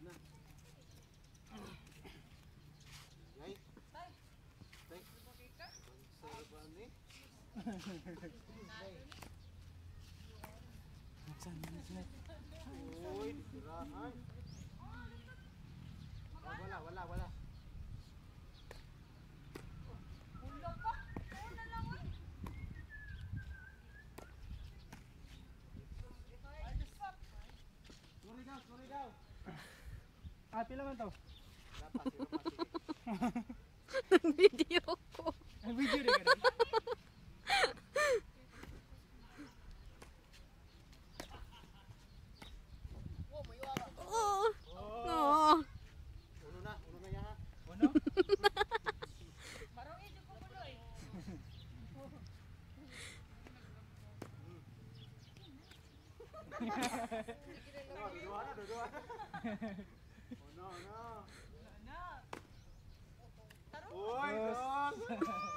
na. Guys. Thanks. Sarap ni. Uy, sirahan. Wala. Ulo pa. Kaya na lang eh. Sorry daw. Pila man to? Dapat sila pati. Video ko. Ang video rin ka rin. Oo. Oo. Uno na yan ha. Ano? Marong ito ko puloy. Dua. Oh no. Na. Tarong. Uy, dos.